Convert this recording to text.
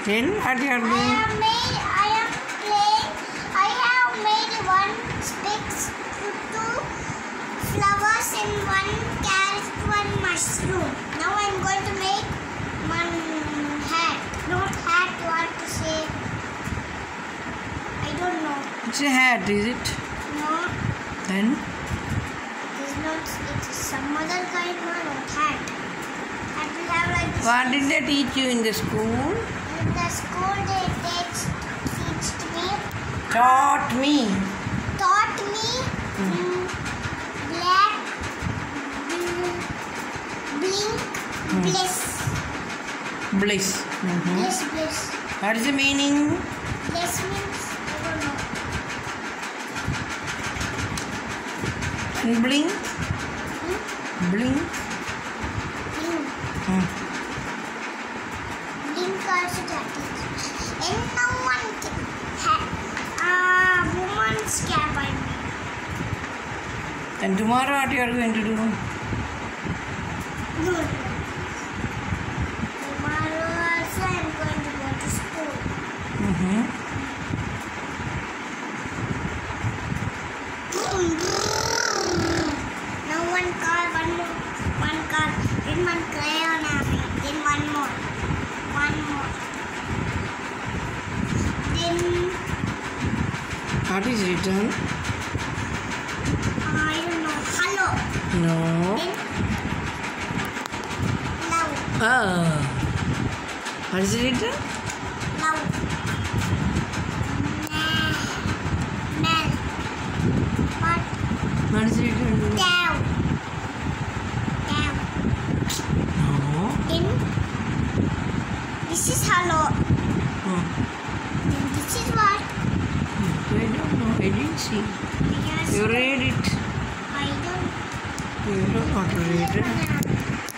Then what you are doing? I am playing. I have made one big two flowers and one carrot, one mushroom. Now I am going to make one hat. Not hat, what to say? I don't know. It's a hat, is it? No. Then? It's not. It's some other kind of hat. I will have like this. What did they teach you in the school? In the school they teach me. Taught me. Taught me black, blink, bliss. Bliss. Bliss, bliss. What is the meaning? Bliss means I don't know. And blink? Blink? Blink. Blink also that is. And now one thing. Woman's cap I made. And tomorrow what you are going to do? Good. Tomorrow also I am going to go to school. Now one car, one more, one car, then one crayon apple, then one more, then What is written? I don't know, hello, No. then love, What is written? love, mel, what, What is written? down, No. then this is hello, then this is what, I don't know. I didn't see. yes, You read it. I don't You don't want to read it.